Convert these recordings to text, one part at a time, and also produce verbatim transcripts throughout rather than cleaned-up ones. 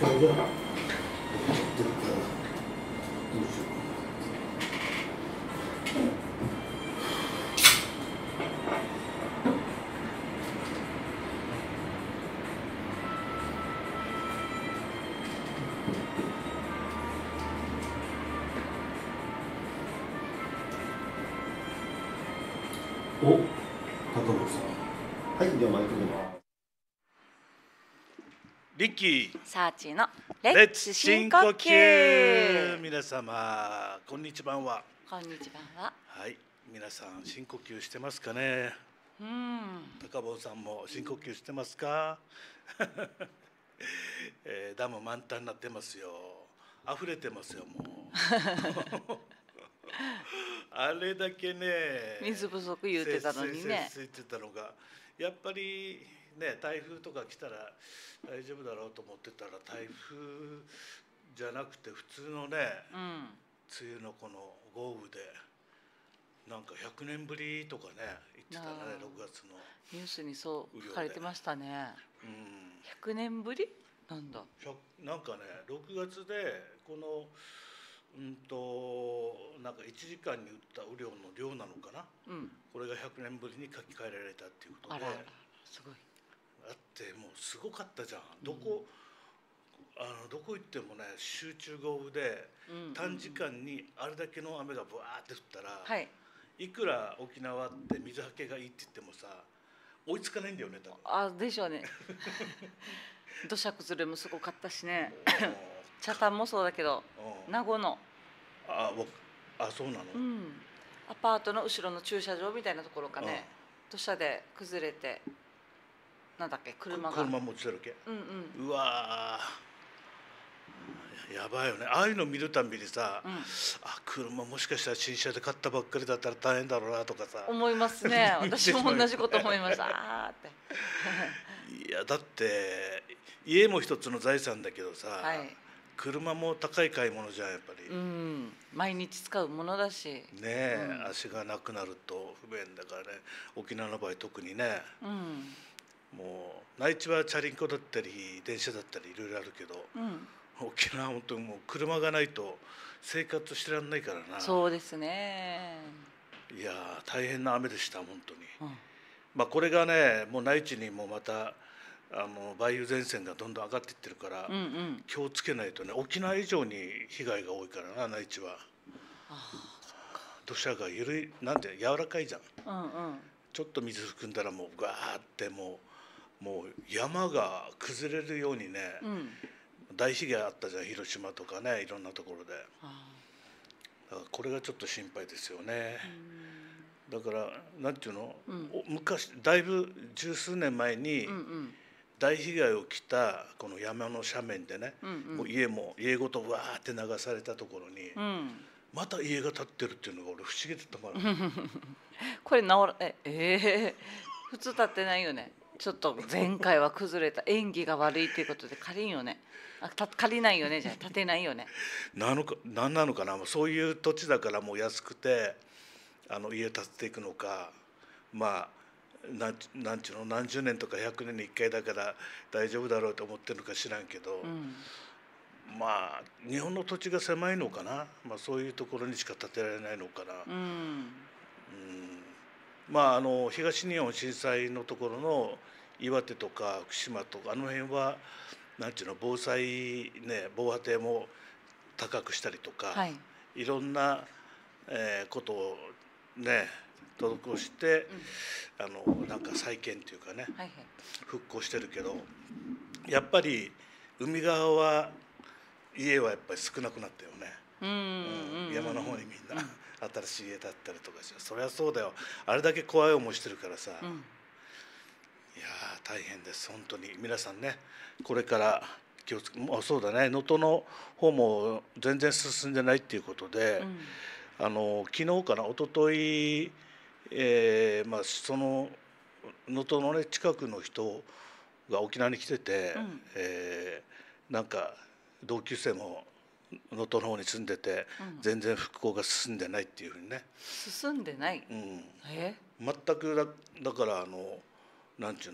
それがやってるからどうしようかな。お、高本さん。はい、ではマイクでます。 リッキーサーチのレッレッツツ深呼深呼吸。 吸。 皆様こんにちは。はこんにちは。 い、皆さん深呼吸してますかね。 うん。 高坊さんも深呼吸してますか、えー、ダム満タンになってますよ。溢れてますよもうあれだけね水不足言うてたのにね。 節水節水ってたのがやっぱりね、台風とか来たら大丈夫だろうと思ってたら台風じゃなくて普通のね、 うん。 梅雨のこの豪雨でなんかひゃくねんぶりとかね言ってたね。ろくがつのニュースにそう書かれてましたね。 うん、 ひゃくねんぶりなんだ。 なんかねろくがつでこのうんとなんかいちじかんに降った雨量の量なのかな、うん、これがひゃくねんぶりに書き換えられたっていうことで、 あらあらすごい。 だってもうすごかったじゃん。どこ、うん、あのどこ行ってもね集中豪雨で短時間にあれだけの雨がブワーって降ったら、はい、いくら沖縄って水はけがいいって言ってもさ追いつかないんだよね多分。 あでしょうね土砂崩れもすごかったしね北谷もそうだけど名護のああそうなの、 うん、アパートの後ろの駐車場みたいなところかね土砂で崩れてなんだっけ車が車持ちだらけ、 うんうん、 うわやばいよね。ああいうの見るたんびにさ、うん、あ車もしかしたら新車で買ったばっかりだったら大変だろうなとかさ思いますね。私も同じこと思いましたあーっていやだって家も一つの財産だけどさ、はい、車も高い買い物じゃんやっぱり、 うん、毎日使うものだしねえ、うん、足がなくなると不便だからね。沖縄の場合特にね、うん、もう内地はチャリンコだったり電車だったりいろいろあるけど、うん、沖縄は本当にもう車がないと生活してらんないからな。 そうですね。 いや大変な雨でした本当に、うん、まあこれがねもう内地にもまたあの梅雨前線がどんどん上がっていってるから、うんうん、気をつけないとね。沖縄以上に被害が多いからな内地は。あ土砂がゆるいなんて柔らかいじゃん、うんうん、ちょっと水含んだらもうガーってもうもう山が崩れるようにね、うん、大被害あったじゃん広島とかねいろんなところで。だからこれがちょっと心配ですよね。だからなんていうの、うん、昔だいぶ十数年前に大被害をきたこの山の斜面でね、うんうん、もう家も家ごとわーって流されたところに、うん、また家が建ってるっていうのが俺不思議だったからこれ直らええー、普通建ってないよね。ちょっと前回は崩れた縁起が悪いっていうことで借りんよね。あた借りないよね。じゃあ建てないよね。 なのか何なのかな。そういう土地だからもう安くてあの家建てていくのか、まあなんなんちゅうの何十年とかひゃくねんにいっかいだから大丈夫だろうと思ってるのか知らんけど、うん、まあ日本の土地が狭いのかな、まあ、そういうところにしか建てられないのかな、うんうん、まああの東日本震災のところの岩手とか福島とかあの辺はなんちゅうの防災ね防波堤も高くしたりとか、はい、いろんな、えー、ことをね施して、うん、あのなんか再建っていうかね、はいはい、復興してるけどやっぱり海側は家はやっぱり少なくなったよね。うん山の方にみんな、うん、新しい家建ったりとかして、そりゃそうだよ。あれだけ怖い思いしてるからさ、うん、いや大変です本当に。皆さんねこれから気をつけ、もうそうだね能登の方も全然進んでないっていうことで、うん、あの昨日かな一昨日えーまあ、その能登のね近くの人が沖縄に来てて、うん、えー、なんか同級生も能登の方に住んでて、うん、全然復興が進んでないっていうふうにね。 進んでない、うん、え全くだだからあのなんちゅうの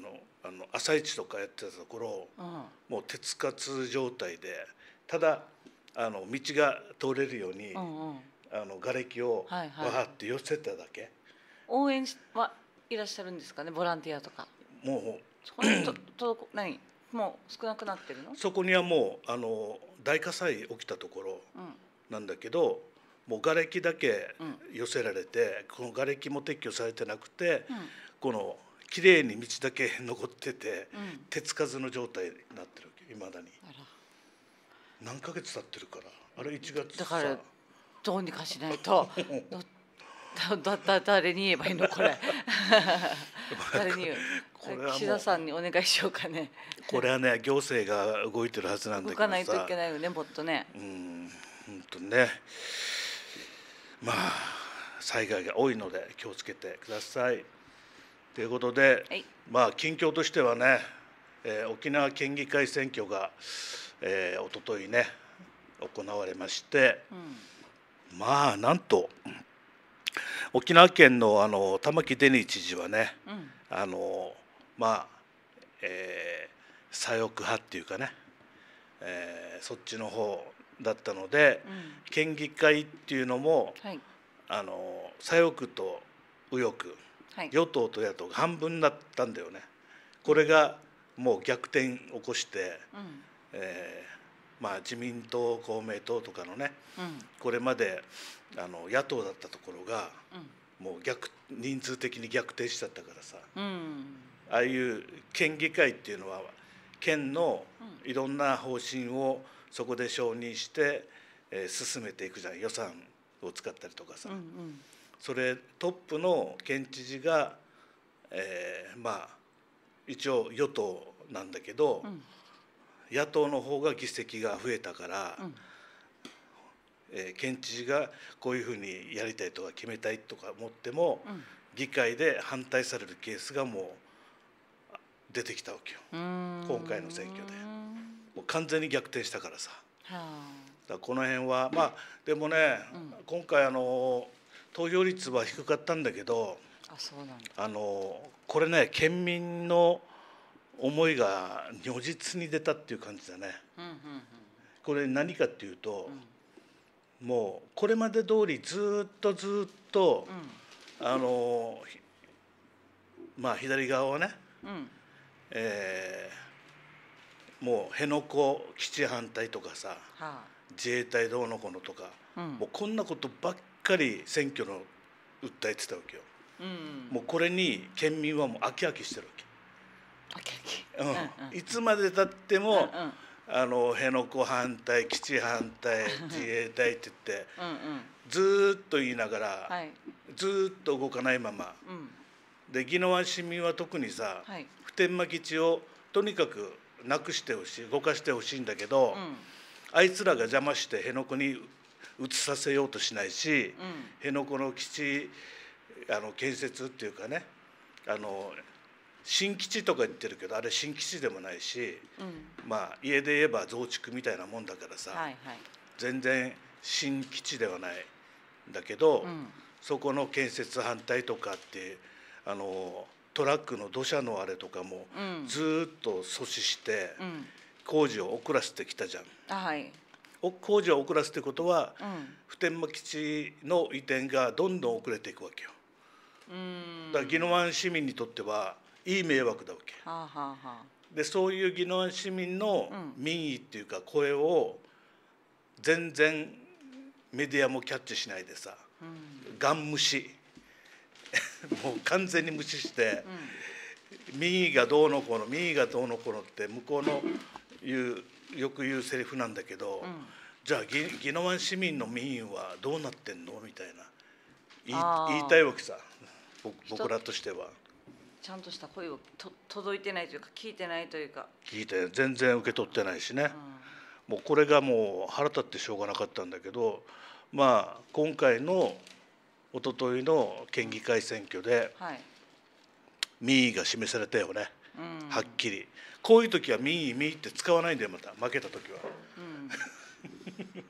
あの朝市とかやってたところ、 うん、 もう手つかず状態で、ただあの道が通れるように、 うんうん、 あの瓦礫をわはいはいーって寄せただけ。 応援はいらっしゃるんですかね、ボランティアとか。 もそこにとと何もう少なくなってるのう？そこにはもうあの大火災起きたところうんなんだけど、もう瓦礫だけうん寄せられて、この瓦礫も撤去されてなくて、 うんこの綺麗に道だけ残ってて、 うん手つかずの状態になってるわけ、いまだに。 あら何ヶ月経ってるから、あれいちがつさ。 だからどうにかしないとだだだ誰に言えばいいのこれ誰に言うこれはもう岸田さんにお願いしようかね。 これはね、行政が動いてるはずなんだけどさ。 動かないといけないよね、もっとね。 うん、本当ね。まあ災害が多いので気をつけてください。ということで、 はい、 まあ近況としてはね、えー沖縄県議会選挙が、えー、一昨日ね行われまして、 うん、 まあなんと沖縄県のあの玉城デニー知事はね、 うんあのまあ、えー、左翼派っていうかね、えー、そっちの方だったので、 うん、 県議会っていうのもはい、 あの左翼と右翼、 はい、 与党と野党が半分だったんだよね。これがもう逆転起こして、 うんえーまあ、自民党公明党とかのね、 うんこれまであの野党だったところがうんもう逆人数的に逆転しちゃったからさ、 うんああいう県議会っていうのは県のいろんな方針をそこで承認して、えー進めていくじゃん、予算を使ったりとかさ、 うんうんそれトップの県知事が、えーまあ一応与党なんだけど、 うん野党の方が議席が増えたから、 うんえー県知事がこういうふうにやりたいとか決めたいとか思っても、 うん議会で反対されるケースがもう出てきたわけよ、 うーん今回の選挙で。もう完全に逆転したからさ。 はあだからこの辺はまあでもね、 うん今回あの投票率は低かったんだけど、 あ、そうなんだ。 あのこれね、県民の思いが如実に出たっていう感じだね。 うんうんこれ何かっていうとう、んもうこれまで通りずっとずっと、 うんあのひまあ左側はね、 うんえーもう辺野古基地反対とかさ、 は自衛隊どうのこうのとか、 あうんもうこんなことばっかり選挙の訴えてたわけよ。 うんもうこれに県民はもう飽き飽きしてるわあきあきけ、うんうんうんいつまでたっても、 うんうんあの辺野古反対、基地反対、自衛隊って言ってうんうんずーっと言いながら、 はいずーっと動かないままうんで、宜野湾市民は特にさ、 はい普天間基地をとにかくなくしてほしい、動かしてほしいんだけど、 うんあいつらが邪魔して辺野古に移させようとしないし、 うん辺野古の基地あの建設っていうかね、あの新基地とか言ってるけど、あれ新基地でもないし、 うんまあ家で言えば増築みたいなもんだからさ、 はいはい全然新基地ではないんだけど、 うんそこの建設反対とかってあのトラックの土砂のあれとかもうんずーっと阻止してうん工事を遅らせてきたじゃん。 あはいお工事を遅らせてことはうん普天間基地の移転がどんどん遅れていくわけよ。 うんだから宜野湾市民にとってはいい迷惑だわけはあはあはあで、そういう宜野湾市民のうん民意っていうか声を全然メディアもキャッチしないでさ、 うんガン無視もう完全に無視して、 うん民意がどうのこうの民意がどうのこうのって向こうの言うよく言うセリフなんだけど、 うんじゃあぎ宜野湾市民の民意はどうなってんのみたいな言いあー言いたいわけさ、僕人僕らとしては。 ちゃんとした声をと届いてないというか聞いてないというか、 聞いて全然受け取ってないしね、 うもうこれがもう腹立ってしょうがなかったんだけど、まあ今回の一昨日の県議会選挙でん、はい、 民意が示されたよね、 うん、 はっきり。こういう時は民意民意って使わないんだよ、また負けた時は。 うん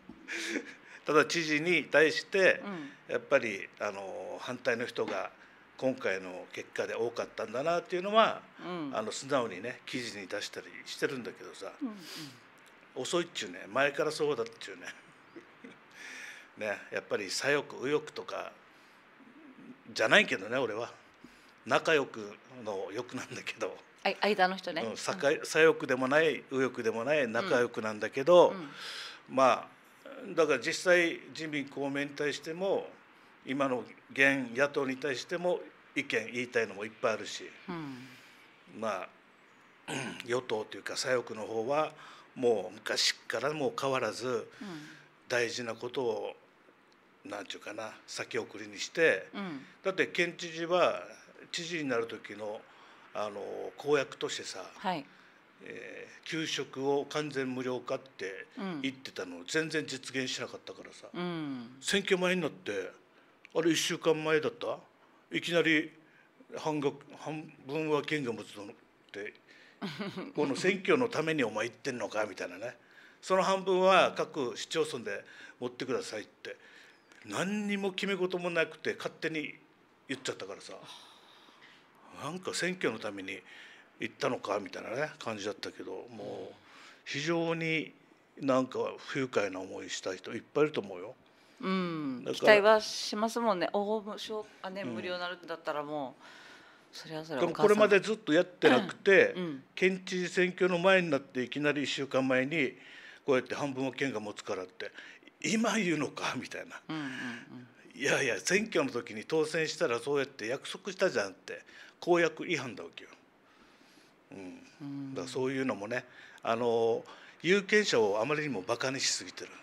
ただ知事に対してうんやっぱりあの反対の人が今回の結果で多かったんだなっていうのは、 うんあの素直にね記事に出したりしてるんだけどさ、 うんうん遅いっちゅうね、前からそうだっちゅうねね、やっぱり左翼右翼とかじゃないけどね、俺は仲良くの欲なんだけど、 あい間の人ね。 うん、左左翼でもない右翼でもない仲良くなんだけど、 うんまあだから実際自民公明に対しても今の現野党に対しても意見言いたいのもいっぱいあるし、 うんまあ与党というか左翼の方はもう昔からもう変わらずうん大事なことをなんちゅうかな先送りにして、 うんだって県知事は知事になる時のあの公約としてさ、 はい。 えー給食を完全無料化ってうん言ってたのを全然実現しなかったからさ、 うん選挙前になってあれいっしゅうかんまえだった、いきなり半額半分は県が持つのってこの選挙のためにお前言ってんのかみたいなね、その半分は各市町村で持ってくださいって何にも決め事もなくて勝手に言っちゃったからさ、なんか選挙のために言ったのかみたいなね感じだったけど、もう非常になんか不愉快な思いした人いっぱいいると思うよ。 うんだから期待はしますもんね。おお無償あねうん無料になるんだったらもうそれはそれではお母さんもこれまでずっとやってなくて、 うん県知事選挙の前になっていきなりいっしゅうかんまえにこうやって半分は県が持つからって今言うのかみたいな、 うんうんいやいや選挙の時に当選したらそうやって約束したじゃんって公約違反だわけよ。うんうんだからそういうのもね、あの有権者をあまりにもバカにしすぎてる、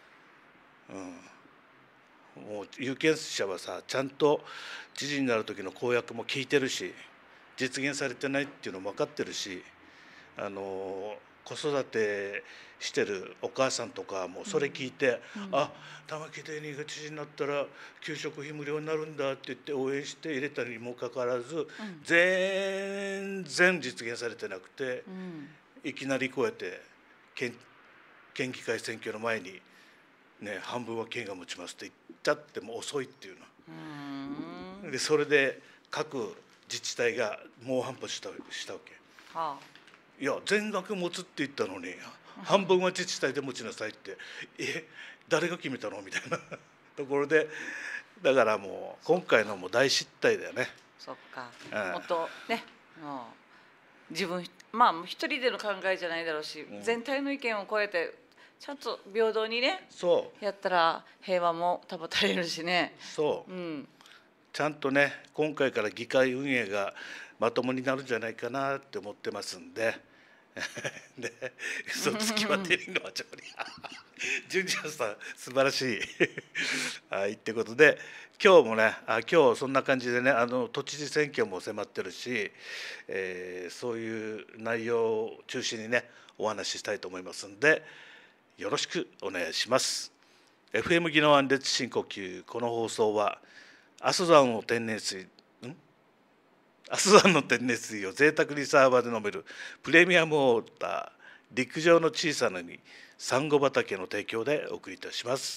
うん、もう有権者はさちゃんと知事になる時の公約も聞いてるし実現されてないっていうのも分かってるし、あの子育てしてるお母さんとかもそれ聞いて「 うんあ玉城デニーが知事になったら給食費無料になるんだ」って言って応援して入れたにもかかわらず、 うん全然実現されてなくて、 うんいきなりこうやって県県議会選挙の前に、ね、半分は県が持ちますって言っちゃっても遅いっていううんので、それで各自治体が猛反発したしたわけ。 はあいや全額持つって言ったのに半分は自治体で持ちなさいってえ誰が決めたのみたいなところで、だからもう今回のも大失態だよね。 そっかうんもっとねもう自分まあ一人での考えじゃないだろうし、 うん全体の意見を超えてちゃんと平等にねそうやったら平和も保たれるしね。 そううんちゃんとね今回から議会運営がまともになるんじゃないかなって思ってますんでで嘘つきは出るのはちょり純次さん素晴らしいはいってことで今日もねあ今日そんな感じでねあの都知事選挙も迫ってるし、えーそういう内容を中心にねお話ししたいと思いますんでよろしくお願いします。 エフエム 宜野湾烈深呼吸、この放送は阿蘇山の天然水ん阿蘇山の天然水を贅沢にサーバーで飲めるプレミアムウォーター陸上の小さな海サンゴ畑の提供でお送りいたします。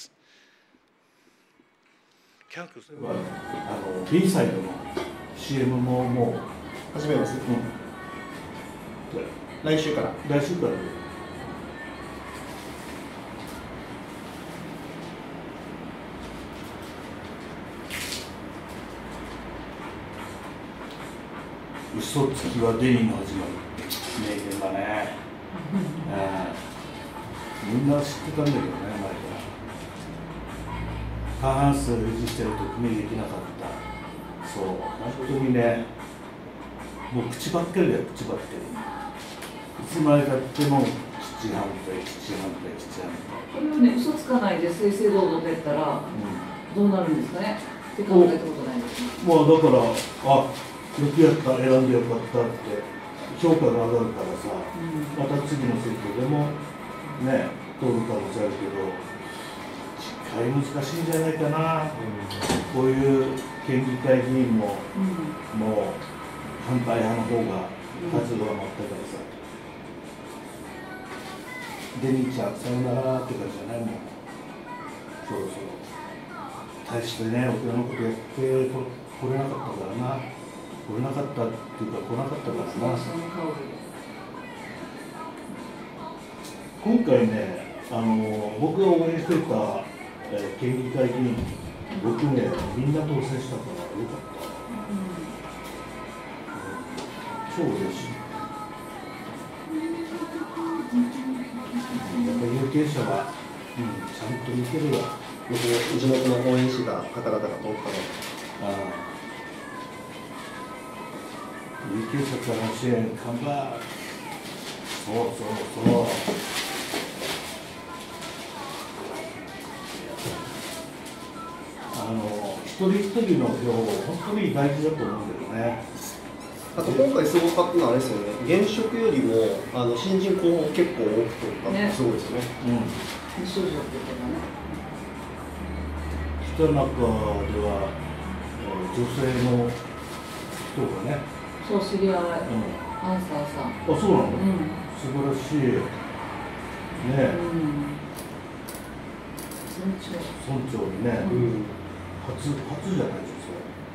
キャンクスはあの B サイドの シーエム ももう始めます、うん、来週から来週から嘘つきはデニーの始まり名言だね、うん、みんな知ってたんだけどね前から過半数維持してると決めできなかった。そう本当にねもう口ばっかりだよ口ばっかりいつまでたっても基地反対基地反対基地反対これをね嘘つかないで正々堂々とやったらどうなるんですかねって考えたことないですね。 まあだからあよくやった選んでよかったって評価が上がるからさ、また次の選挙でもね通る可能性あるけどしっかり難しいんじゃないかな、うん、こういう県議会議員も、うん、もう反対派の方が数が余ったからさ、うん、デニーちゃんさよならって感じじゃないもん。そろそろ大してね大人のことやって来れなかったからな。来れなかったっていうか来なかったからな。今回ね、あの僕が応援してた、えー、県議会議員ろくめいみんな当選したからよかった。うん、超嬉しい。やっぱり有権者は、うん、ちゃんと見てるわ。 僕地元の応援してた方々が通ったの。 ああ、有権者からの支援看板。そうそうそう。あの一人一人の票本当に大事だと思うんだよね。 あと今回すごかったのはあれですよね。現職よりもあの新人候補結構多く取ったってすごいですよね。うん。無症状ってことね。 北中では女性の人がね。 そう知り合い。うん、アンサーさん。 あ、そうなの。うん、素晴らしい。ね。うん。村長。村長にね。うん、初初じゃないですか。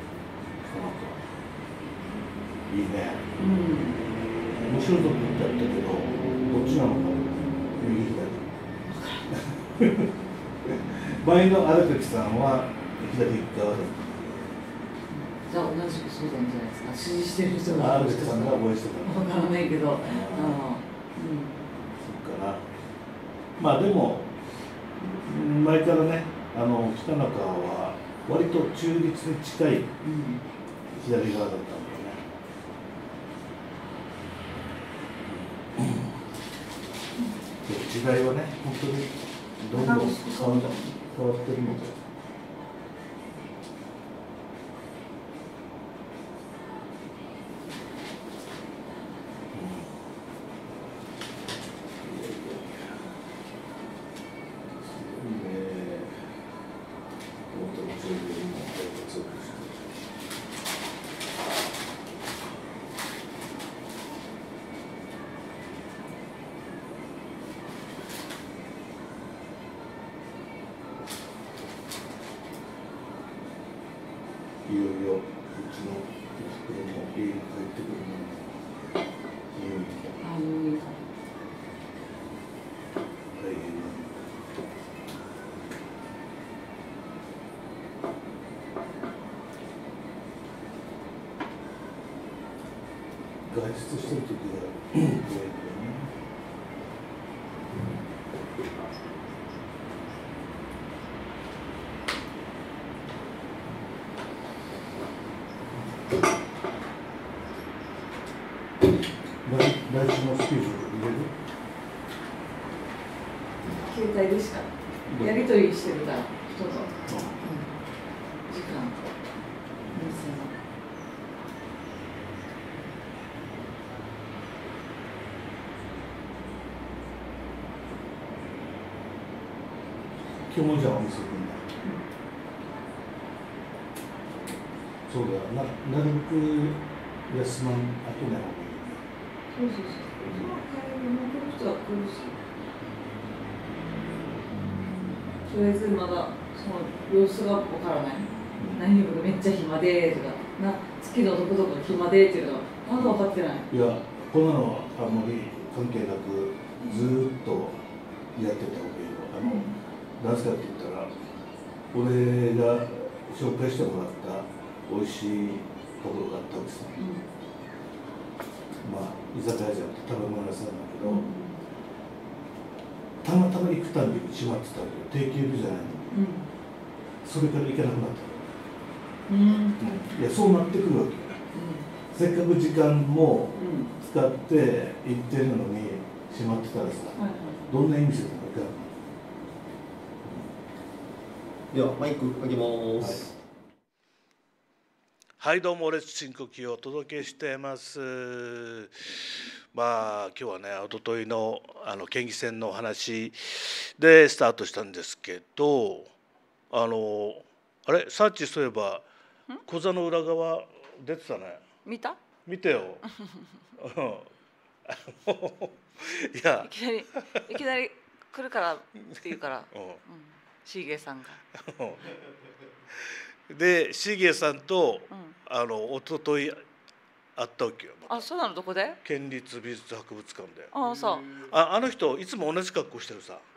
いいね。うん。無所属ってやったけど、どっちなのか。右左。前の荒垣さんは左側だ。 じゃあ同じくそうなんじゃないですか。支持してる人が。 荒垣さんが応援してた。 わからないけど。ああ。うん。そっかな。まあでも前からね、あの北中は割と中立に近い左側だったんで。時代はね、本当にどんどん変わ変わってるので。いよいようちの袋も家に帰ってくるのに、うん、大変な。外出してる時は怖いからね。来週のスケジュール入れる？ 携帯でしかやり取りしてるから人と、うん、時間今日もじゃあお店行くんだ。うん、そうだよな、なるべく休まんあとない方がいい。 そうそうそう。その会話の来る人は来るし。とりあえずまだその様子がわからない。うん、何々めっちゃ暇でとか、な月のどこどこ暇でっていうのはまだ分かってない。 いや、こんなのはあんまり関係なくずーっとやってたわけよ。あの、なぜかって言ったら、俺が紹介してもらった美味しいところがあったんですね。うん、まあ居酒屋じゃなくて食べ物屋さんだけど、うん、たまたま行くたびに閉まってたわけよ。定休日じゃないのに、うん、それから行けなくなった、うん、いやそうなってくるわけよ、うん、せっかく時間も使って行ってるのに閉まってたらさ、はいはい、どんな意味してたのか。 ではマイクかけます。 はい、はい、どうもレッツ深呼吸をお届けしています。まあ今日はね、一昨日のあの県議選のお話でスタートしたんですけど、あのあれサーチそういえば講座の裏側出てたね。 見た？ 見てよ。いやいきなりいきなり来るからって言うから、うん、しげさんが。 でしげさんと、 うん、 あの一昨日会ったわけよ。 あ、そうなの、どこで？ 県立美術博物館で。 ああ、そう。 あ、あの人いつも同じ格好してるさ、 うん。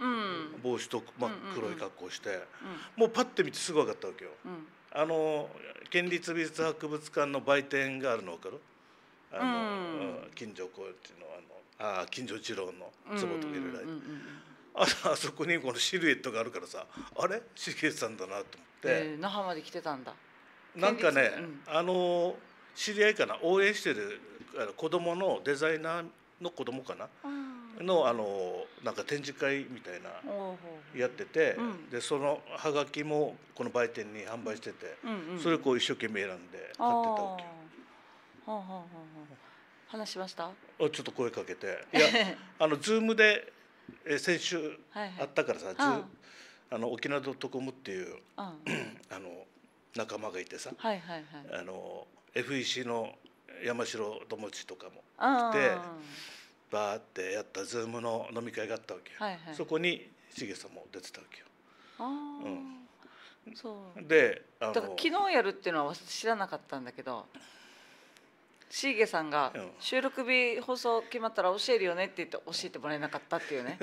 帽子と真っ黒いうんうんうん格好して、 うんもうパッて見てすぐ分かったわけよ。 うん。 あの県立美術博物館の売店があるの分かる？あの、 うん近所こうっていうのあのあ近所一郎のうん壺とか入れられて、 うんうんうんああそこにこのシルエットがあるからさ、あれしげさんだなと思って、 えー、那覇まで来てたんだ。 なんかね、 県立あの知り合いかな、応援してるあの子供のデザイナーの子供かな、 うん、 のあのなんか展示会みたいなおうほうやってて、 うんでそのハガキもこの売店に販売してて、 うんうん、 それをこう一生懸命選んで買ってたわけよ。 あーはあはあはあはあ、話しました？ あちょっと声かけて、いやあのズームでえ先週はいはいあったからさ、ズああの沖縄ドットコムっていうああの仲間がいてさ、 はいはいはい。 あの エフイーシー の山城友地とかもあ来てバーってやったズームの飲み会があったわけよ、 はいはい、 そこにしげさんも出てたわけよ。 ああ、そうであのだから昨日やるっていうのは私知らなかったんだけど、しげさんがうん収録日放送決まったら教えるよねって言って教えてもらえなかったっていうね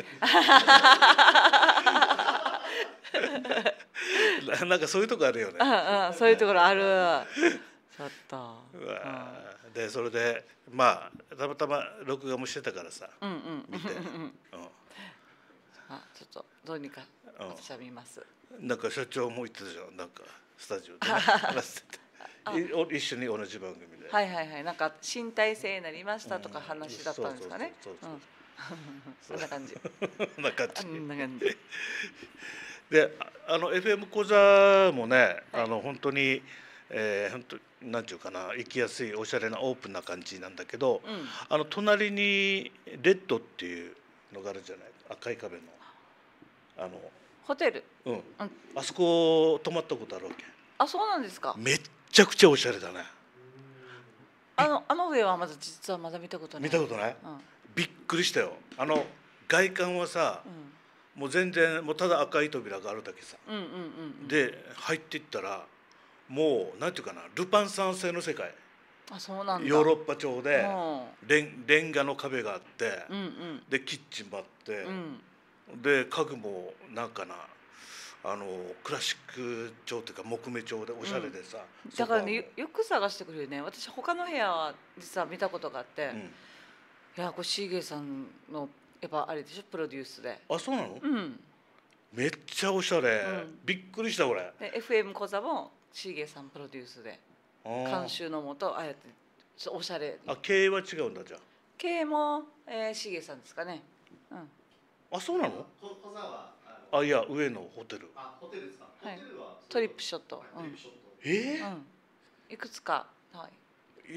ななんかそういうとこあるよね。 うんうん、そういうところある。ちょっと、 うわでそれでまあたまたま録画もしてたからさ、 うんうんうん見て、うあ、ちょっとどうにか私は見ます。 ん、なんか社長も言ってたじゃん、なんかスタジオで、ね、話してていお一緒に同じ番組で、 はいはいはい、なんか身体性になりましたとか話だったんですかね。 そうそうそんな感じ。 そんな感じそんな感じ。 で、ああの エフエム 講座もね、 はい、 あの本当に、えー、本当なんていうかな、行きやすいおしゃれなオープンな感じなんだけど、 うん、 あの隣にレッドっていうのがあるじゃない、赤い壁のあのホテル。 うん、 うん、 あそこ泊まったことあるわけ。 あ、そうなんですか。 めっちゃくちゃおしゃれだね。 あのあの上はまだ実はまだ見たことない。 見たことない？ うん、 びっくりしたよ。あの外観はさ、 うん、 もう全然もうただ赤い扉があるだけさ。 うんうんうんうん。 で入っていったらもうなんていうかな、ルパン三世の世界。 あ、そうなんだ。 ヨーロッパ調でうん、 レンレンガの壁があって、 うんうんでキッチンもあって、 うん、 で家具もなんかな、あのクラシック調というか木目調でおしゃれでさ、 うん、だからね、 ソよよく探してくるよね。私他の部屋は実は見たことがあって、 ファーもいやこれシーゲーさんのやっぱあれでしょ、プロデュースで。 うん、あ、そうなの？ うん。 めっちゃおしゃれ、 うんびっくりした俺。 で エフエム 講座もシーゲーさんプロデュースであー監修のもとああやってちょっとおしゃれ。 あ、経営は違うんだじゃ経営も、えー、シーゲーさんですかね。うん。 あ。あ、そうなの？ ここざはあのあ、いや上のホテル。 あホテルですか。 はいホテルはトリップショット。 はいトリップショット。 えーうん。いくつか。はい。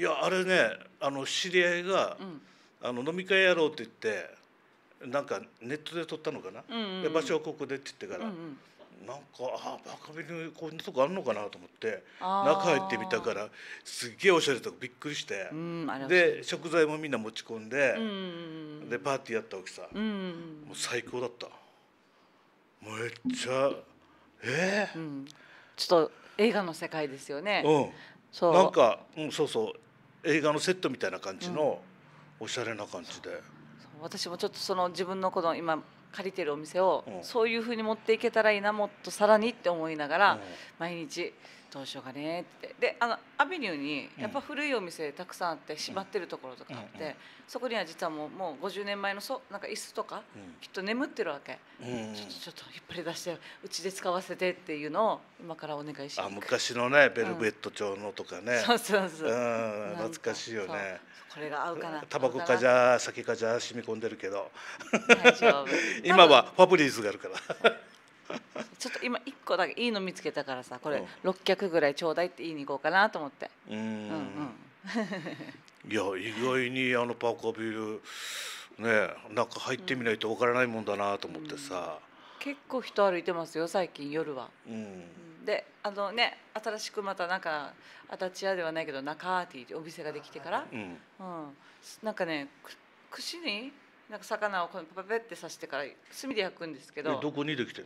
いやあれね、あの知り合いが、 うん。 あの飲み会やろうって言ってなんかネットで撮ったのかな、 うんうんうん、 で場所はここでって言ってから、 うんうん、 なんかあバカビルこんなとこあるのかなと思ってあー中入ってみたからすっげえおしゃれとかびっくりして、 うんあれはで食材もみんな持ち込んで、 うんうんうん、 でパーティーやったわけさ、 うんうんうん、 もう最高だった。めっちゃえーうん、ちょっと映画の世界ですよね。 うん、 そうなんか、うん、そうそう映画のセットみたいな感じの、おしゃれな感じで、 そう私もちょっとその自分のこの今借りてるお店を、 うんそういうふうに持っていけたらいいな、もっとさらにって思いながら、 うん毎日どうしようかねってであのアベニューにやっぱ古いお店たくさんあって閉まってるところとかあって、 うんうんそこには実はもうもうごじゅうねんまえのそなんか椅子とかきっと眠ってるわけ、 うんうん、 ちょっとちょっと引っ張り出してうちで使わせてっていうのを今からお願いしまあす。 昔のねベルベット調のとかね、 そうそうそう、 うん、 なんか懐かしいよね。 そうこれが合うかな。 タバコかじゃゃ酒かじゃ染み込んでるけど大丈夫。 今はファブリーズがあるからちょっと今一個だけいいの見つけたからさ、これうんろっきゃくぐらいちょうだいって言いに行こうかなと思って。 うーんうんうん。 いや意外にあのパーカービールね中入ってみないとわからないもんだなと思ってさ、 結構人歩いてますよ最近夜は。 うんうんであのね新しくまたなんか足立屋ではないけど中アーティーってお店ができてから、 うんうん、なんかねく串になんか魚をこのパパペって刺してから炭で焼くんですけど、 えどこにできてんの？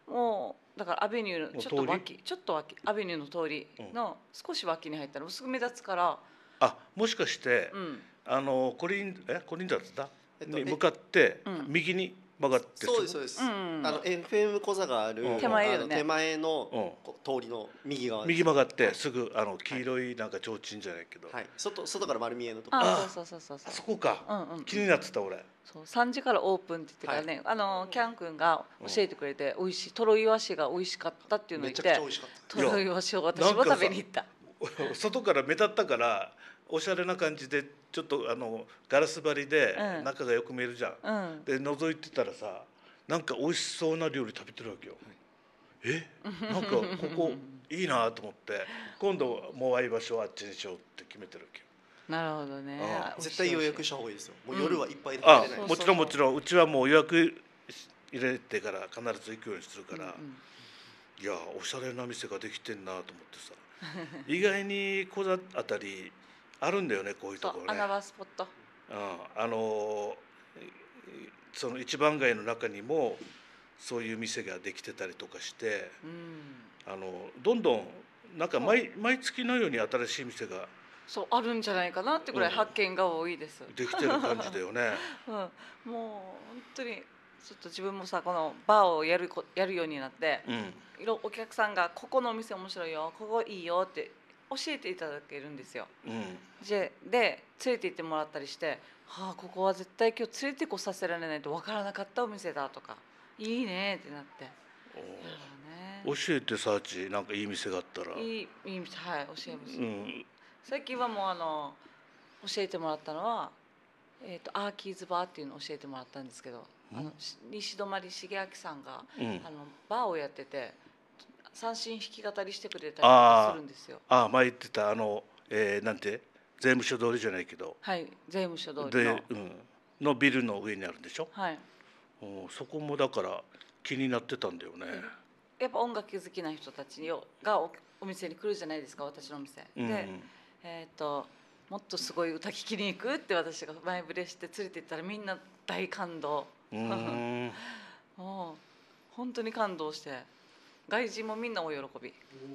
もうだからアベニューのちょっともう脇ちょっと脇アベニューの通りの少し脇に入ったらすぐ目立つから、 あ、もしかして、 うん、 あのコリンえコリンダーズだ、 えっとに向かってうん右に曲がってそうですそうです、 うんあの エフエム 小座がある、 うん手前よねあの手前のうんこ通りの右側です。 右曲がってすぐあの黄色いなんか提灯じゃないけど、 はい、外外から丸見えのところ。 ああそうそうそうそうあそそうこか、 うんうん気になってた俺。 そうさんじからオープンって言ってからね、あのキャン君が教えてくれて美味しいトロイワシが美味しかったっていうのをめ言ってちゃくちゃ美味しかった。 トロイワシを私も食べに行った。 外から目立ったからおしゃれな感じでちょっとあのガラス張りでうん中がよく見えるじゃん、 うんで覗いてたらさ、なんか美味しそうな料理食べてるわけよ、えなんかここいいなと思って今度もう会い場所はあっちにしようって決めてるわけよ。 なるほどねあ美味しい絶対予約した方がいいですよ。もう夜はいっぱいであ入れない。 そうもちろんもちろんうちはもう予約入れてから必ず行くようにするから、 うんうんいやおしゃれな店ができてんなと思ってさ意外に小座あたりあるんだよね、こういうところね。 そう穴場スポット。 うん、あのその一番街の中にもそういう店ができてたりとかして、 うんあのどんどんなんか毎毎月のように新しい店がそうあるんじゃないかなってぐらい発見が多いです。 できてる感じだよね。 うん、もう本当にちょっと自分もさこのバーをやるこやるようになって、 うんいろお客さんがここのお店面白いよ、ここいいよって教えていただけるんですよ。 うんでで連れて行ってもらったりして「はあここは絶対今日連れてこさせられないとわからなかったお店だ」とか「いいね」ってなって。 おいやね教えてサーチなんかいい店があったら。 いいいい店はい教えます。 うん最近はもうあの教えてもらったのは、えー、とアーキーズバーっていうのを教えてもらったんですけど、あのし西泊重明さんが、 うんあのバーをやってて三振弾き語りしてくれたりとかするんですよ。 ああ前言ってたあの、えー、なんて税務署通りじゃないけどはい税務署通りので、うん、のビルの上にあるんでしょ。 はい。 おそこもだから気になってたんだよね。 やっぱ音楽好きな人たちをがおお店に来るじゃないですか、私のお店。 うんで、えっ、ともっとすごい歌聴きに行くって私が前触れして連れて行ったらみんな大感動。 うーんもう本当に感動して外人もみんなお喜び、うん、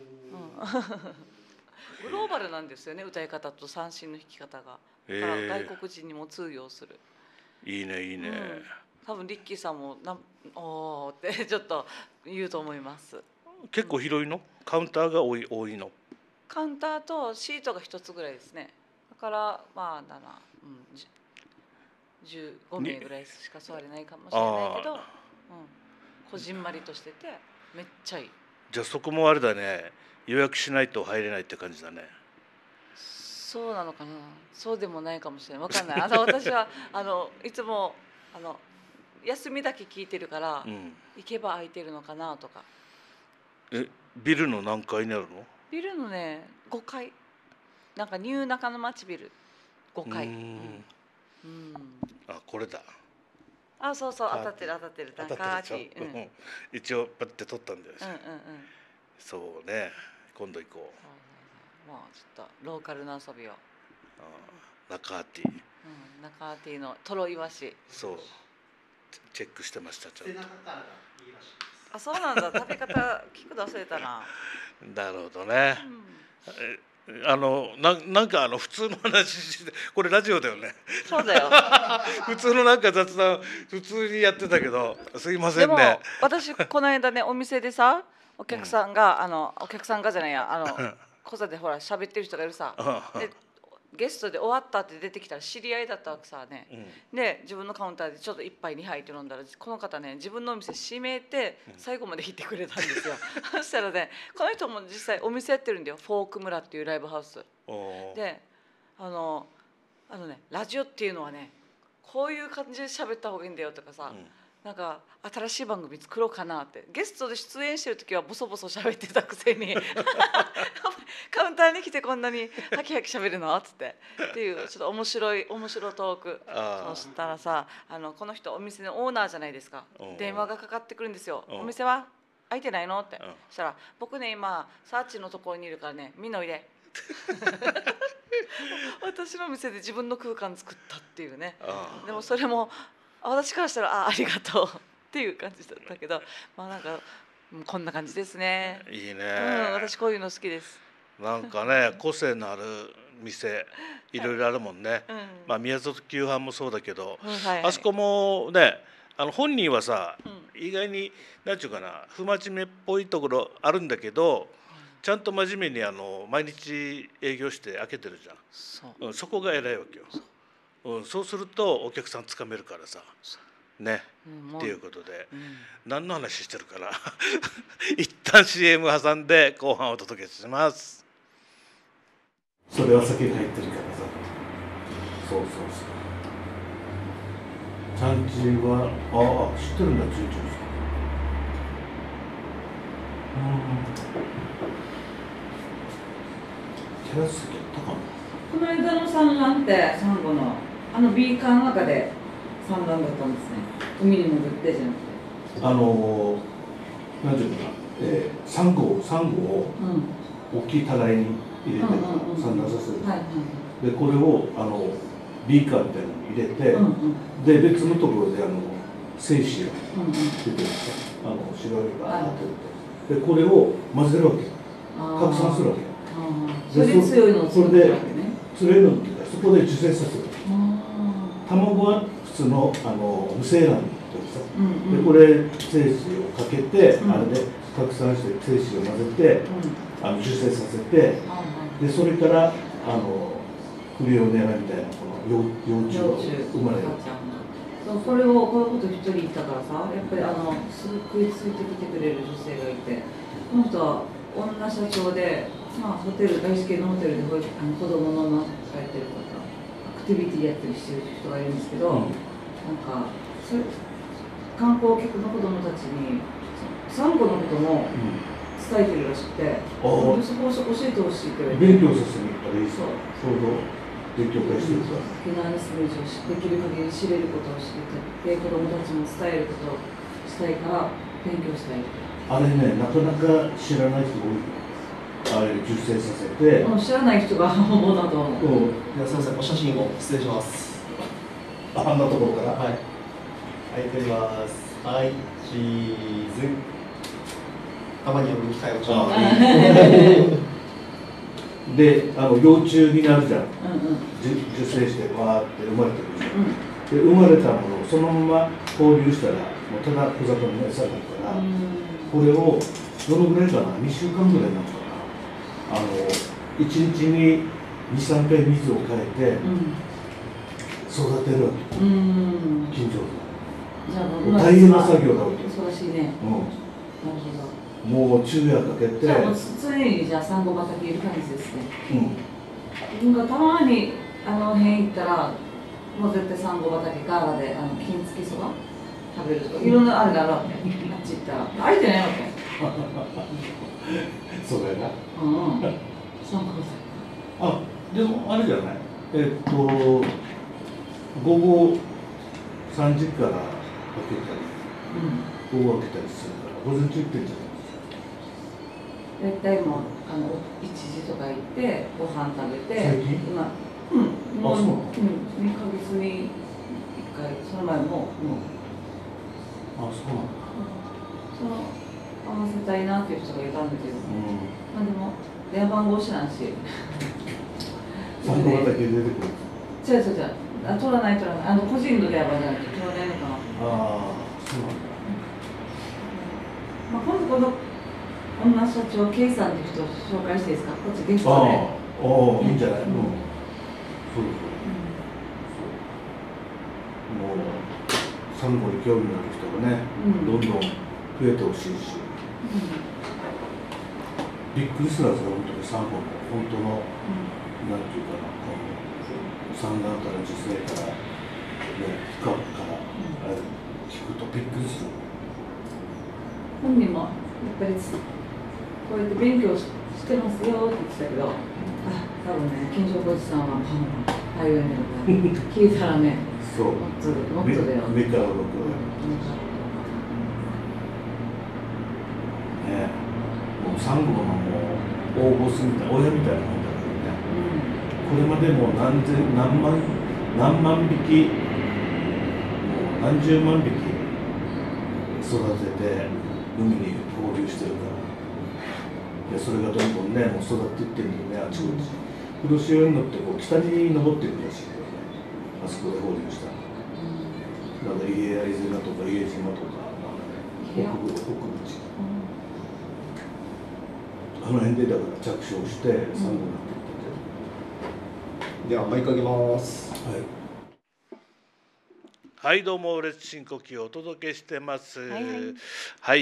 グローバルなんですよね、歌い方と三振の弾き方が。だからえー外国人にも通用する。 いいねいいね、 うん多分リッキーさんもなおーってちょっと言うと思います。 結構広いのカウンターが多い多いの。 カウンターとシートが一つぐらいですね。だからまあだな、うん、じじゅうごめいぐらいしか座れないかもしれないけど、うん、こじんまりとしててめっちゃいい。 じゃあそこもあれだね、予約しないと入れないって感じだね。 そうなのかな、そうでもないかもしれない、わかんない。あの私はあのいつもあの休みだけ聞いてるから、 うん行けば空いてるのかなとか。 えビルの何階にあるの？ ビルのねごかい、なんかニュー中野町ビルごかい。 うーんうん、 あこれだ。 あそうそうカーティ当たってる当たってる当たカーってるでしょ、 ティーうんうんうん一応パッて取ったんだよ、 うんうん。 そうね、今度行こう。 そうそうそう、もうちょっとローカルな遊びを、 あー中アティうん、中ティのトロイワシ。 そうチェックしてましたちょっ背中からがいいらしいです。 あそうなんだ、食べ方聞くの忘れたな。 と。なるほどね。 うん、 えあのななんかあの普通の話してこれラジオだよね。 そうだよ。 普通のなんか雑談普通にやってたけどすいませでもんね。 私この間ねお店でさお客さんが、あのお客さんがじゃないやあの小座でほら喋ってる人がいるさ。でゲストで終わったって出てきたら知り合いだったわけさね、 うんで自分のカウンターでちょっと一杯二杯って飲んだらこの方ね自分のお店閉めて最後まで行ってくれたんですよ。そしたらねこの人も実際お店やってるんだよ、フォーク村っていうライブハウスおーで、あのあのねラジオっていうのはねこういう感じで喋った方がいいんだよとかさ、 うんなんか新しい番組作ろうかなって、ゲストで出演してる時はボソボソ喋ってたくせにカウンターに来てこんなにハキハキ喋るのっつってっていうちょっと面白い面白トーク。 あーそしたらさあのこの人お店のオーナーじゃないですか、 うん電話がかかってくるんですよ。 うんお店は開いてないのって、 うんそしたら僕ね今サーチのところにいるからねみんなおいで私の店で自分の空間作ったっていうね。 あーでもそれも私からしたら あ, ありがとうっていう感じだったけど、まあなんかうんこんな感じですね。 いいね、 うん、私こういうの好きです。 なんかね個性のある店いろいろあるもんね、 うん、 まあ宮崎牛飯もそうだけど、 うんはいはい、 あそこもねあの本人はさ、 うん意外に何て言うかな不真面目っぽいところあるんだけど、ちゃんと真面目にあの毎日営業して開けてるじゃん。 そう、 うん、そこが偉いわけよ。うん、そうするとお客さんつかめるからさね、 うん、 っていうことで、 うん、 何の話してるかな一旦 シーエム 挟んで後半お届けします。 それは酒が入ってるからさ。そうそうそう。ちゃんちはああ知ってるんだ、ちゅうちゅうさん。うんテラス席やったかな。 この間の産卵ってサンゴのあのビーカーの中で産卵だったんですね。海に潜ってじゃなくて。 あのー、なんていうのかな、えー、サンゴサンゴを大きいたらいに入れて産卵させる。 はいはい、 でこれをあのビーカーみたいなのに入れて、 うんうん、 で別のところであの精子がうんうん、 出てるんですよ。あの白いが当てると。でこれを混ぜるわけよ。拡散するわけよ。 それで強いのを作るわけね。 強いのっていうかそこで受精させる。卵は普通のあの無精卵ってさ、うんうん、でこれ精子をかけて、うん、あれで拡散して精子を混ぜて、うん、あの受精させて、でそれからあのクリオネラみたいなこの幼虫が生まれる。 そうそれをこういうこと一人いたからさ、やっぱりあのすごいついてきてくれる女性がいて、この人は女社長で、まあ、ホテル外資系のホテルであの子供のまされてる方、アクティビティやってる人がいるんですけど、うん、なんかそれ観光客の子供たちにサンゴのことも伝えてるらしくて、うん、そこを教えてほしいって言われて、 勉強させに行ったらいいそうちょうど勉強会してるから沖縄に住む以上できる限り知れることを知りたいで、子供たちも伝えることをしたいから勉強したい。 あれね、なかなか知らない人が多い。あれ受精させて、 うん、知らない人が主だと思う。 じゃあすみません、お写真を失礼します。 あんなところから。 はい。はい、撮ります。はい、チーズ。たまに呼ぶ機会をちょっと。 で、あの幼虫になるじゃん。 うんうん、 受精してわーって生まれてくるじゃん。うん、で生まれたものをそのまま放流したら、もうただ小魚の餌だから、うん、これをどのぐらいかな、にしゅうかんぐらいなのかな。あのいちにちにに、さんかい水を変えて育てるわけ、うん、金城じゃあ大変な作業だわけ。 忙しいね、うん、なるほど。もう昼夜かけて、 じゃあもう常にじゃあサンゴ畑いる感じですね。うん、なんかたまにあの辺行ったらもう絶対サンゴ畑ガーラであの金付きそば食べるといろんなあれがあるわけ、あっち行ったら空いてないわけそうだよな。 うん、サンゴ畑。 あ、でもあれじゃない、えっと午後さんじから開けたり、うん、午後開けたりするから午前中行ってんじゃないですか。 大体もうあのいちじとか行ってご飯食べて、 最近今うんもう、 あ、そうなの、 うん、にかげつにいっかい、その前も、うん、 あ、そうなんだ、 その合わせたいなっていう人がいたんだけど、うん、まあでも電話番号知らんしサンゴ畑出てくる。 違う違う違う、あ、取らない取らない、あの個人の電話じゃなくて取らないのかな。 ああ、そうなんだ。 まあ今度この女社長 K さんっていう人を紹介していいですか。こっちゲストで。 ああ、いいんじゃない。うん、そうそう。もうサンゴに興味のある人がね、どんどん増えてほしいし。びっくりするはずが本当にサンゴの本当の、うん、なんていうかな、この産卵から受精から、ね、孵化から、うん、あれ聞くとびっくりする。 本人もやっぱりこうやって勉強ししてますよって言ってたけど、あ、多分ね、金城浩二さんはパイオニアだから聞いたらね、 そう、 もっともっとだよ。 目から鱗だよ。ね、もうサンゴのもう大ボスみたいな親みたいなもんだからね、うん、これまでも何千何万何万匹もう何十万匹育てて海に放放流してるから、でそれがどんどんねもう育っていってるんでね、あちこち黒潮に乗ってこう北に登っていくらしいけどね、あそこで放流したら。だから伊江相島とか伊江島とか、まあね、北部北部地域、あの辺でだから着床してサンゴになっていってて、 ではマイクあげます。 はい。 はい、どうもレッツ深呼吸をお届けしてます。はい、はいはい、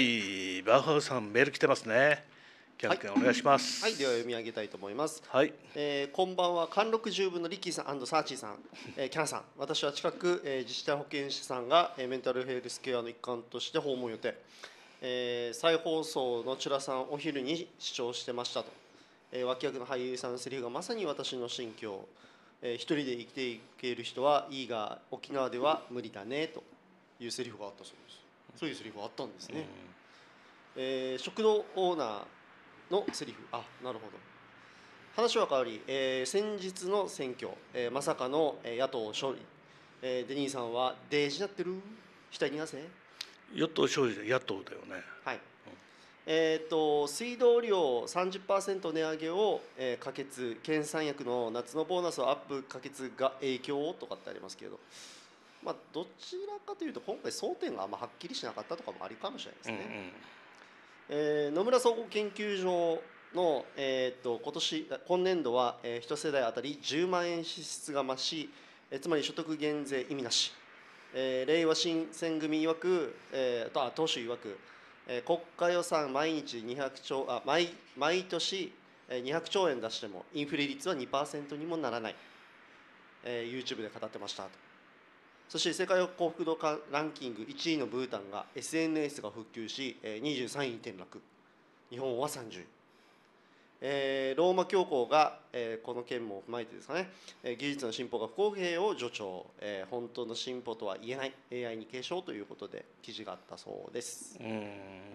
バウハウさんメール来てますね。キャン君、はい、お願いします。 はい、では読み上げたいと思います。 はい、 えー、こんばんは。貫禄十分のリッキーさん&サーチーさん、えー、キャンさん。私は近く、えー、自治体保健師さんが、えー、メンタルヘルスケアの一環として訪問予定。えー、再放送のチュラさんお昼に視聴してましたと。えー、脇役の俳優さんのセリフがまさに私の心境。えー、一人で生きていける人はいいが沖縄では無理だねというセリフがあったそうです。そういうセリフがあったんですね。うん、えー、食堂オーナーのセリフ、あ、なるほど。話は変わり、えー、先日の選挙、えー、まさかの野党勝利、えー、デニーさんはデージなってる額に汗。 与党勝利で野党だよね。 はい。えー、と水道料 さんじゅっパーセント 値上げを、えー、可決、県三役の夏のボーナスアップ可決が影響とかってありますけど、まあ、どちらかというと今回争点があんまはっきりしなかったとかもありかもしれないですね。うんうん、えー、野村総合研究所の、えー、と今年今年度は、えー、一世代あたりじゅうまんえん支出が増し、えー、つまり所得減税意味なし、えー、令和新選組曰く、えー、とあ党首曰く国家予算毎日にひゃくちょうあ 毎, 毎年にひゃくちょうえん出してもインフレ率は にパーセント にもならない、えー、YouTube で語ってましたと。そして世界幸福度ランキングいちいのブータンが エスエヌエス が復旧しにじゅうさんいに転落、日本はさんじゅうい、えー、ローマ教皇が、えー、この件も踏まえてですかね、えー、技術の進歩が不公平を助長、えー、本当の進歩とは言えない エーアイ に継承ということで記事があったそうです。 うん、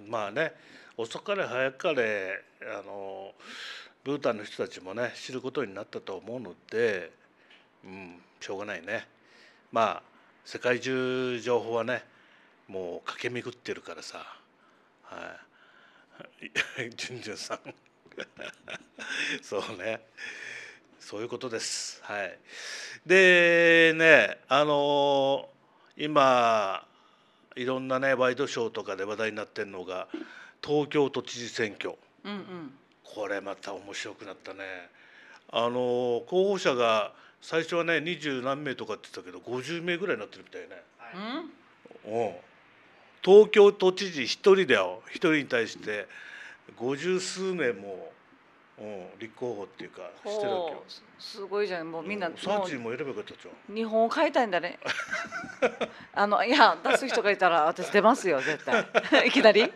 まあね、遅かれ早かれあのブータンの人たちもね知ることになったと思うので、うん、しょうがないね。まあ世界中情報はねもう駆け巡ってるからさ、はい、ジュンジュンさんそうね、そういうことです。はい。でね、あの今いろんなねワイドショーとかで話題になってるのが東京都知事選挙。うんうん、これまた面白くなったね。あの候補者が最初はね二十何名とかって言ってたけどごじゅうめいぐらいになってるみたいね。はい、うん、東京都知事一人だよ。一人に対して五十数名も、うん、立候補っていうかしてるわけよ。 すごいじゃん。もうみんな、うん、 サーチも選べばよかったじゃん。 日本を変えたいんだねあのいや出す人がいたら私出ますよ絶対いきなり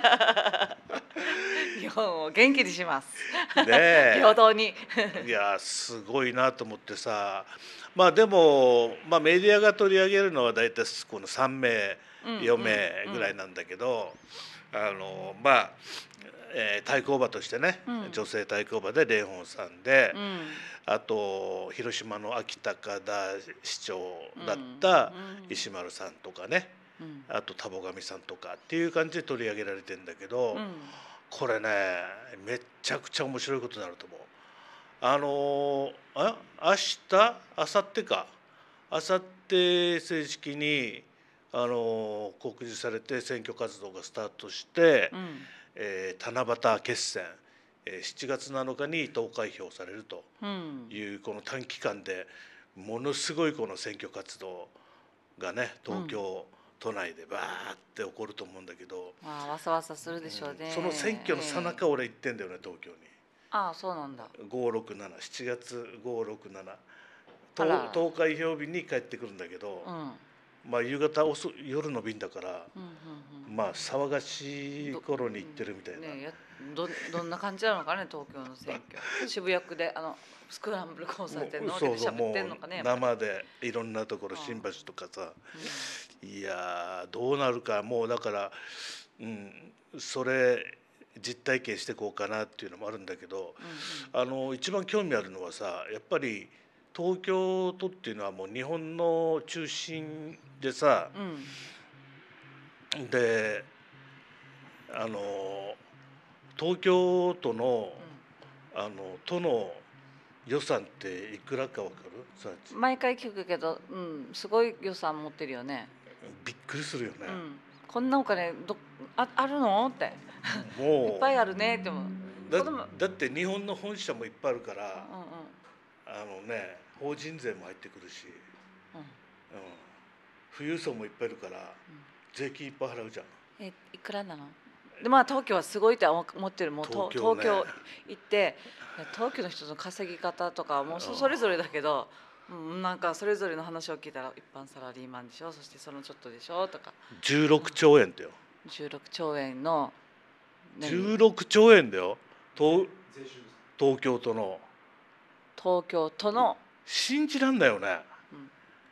日本を元気にしますね平等にいやすごいなと思ってさ、まあでも、まあ、メディアが取り上げるのは大体このさんめいよんめいぐらいなんだけど、うんうんうん、あのまあ、えー、対抗馬としてね、うん、女性対抗馬で蓮舫さんで、うん、あと広島の安芸高田市長だった石丸さんとかね、うん、あと田母神さんとかっていう感じで取り上げられてんだけど、うん、これねめっちゃくちゃ面白いことになると思う。あのあ明日明後日か明後日正式にあの告示されて選挙活動がスタートして、うん、えー、七夕決戦、えー、しちがつなのかに投開票されるというこの短期間でものすごいこの選挙活動がね東京都内でバーって起こると思うんだけど、 うん、まあわさわさするでしょうね、 うん、その選挙の最中俺行ってんだよね東京に。 ああそうなんだ。 ごろくななしちがつごろくなな投開票日に帰ってくるんだけど、うん、まあ夕方遅夜の便だから、うんうんうん、まあ騒がしい頃に行ってるみたいな。 ね、ど, どんな感じなのかね東京の選挙渋谷区であのスクランブル交差点ので喋ってんのかね。 生でいろんなところ新橋とかさ、うん、いやどうなるかもうだから、うん、それ実体験していこうかなっていうのもあるんだけど、うんうん、あの一番興味あるのはさやっぱり東京都っていうのはもう日本の中心でさ、うん、であの東京都のあの都の予算っていくらかわかる？さあち毎回聞くけど、うん、すごい予算持ってるよね。 びっくりするよね。 うん、こんなお金ど あ, あるのってもいっぱいあるねって思う。 うだ子供だって日本の本社もいっぱいあるから、 うんうんあのね法人税も入ってくるし、 うんうん、富裕層もいっぱいいるから税金いっぱい払うじゃん。 えいくらなの？でまあ東京はすごいって思ってる。もうと東京ね東京行って東京の人の稼ぎ方とかもうそそれぞれだけど、うん、なんかそれぞれの話を聞いたら一般サラリーマンでしょ、そしてそのちょっとでしょとかじゅうろくちょうえんだよ。 じゅうろくちょうえんの何じゅうろくちょうえんだよ。東東京都の東京都の、 信じらんないよね。 うん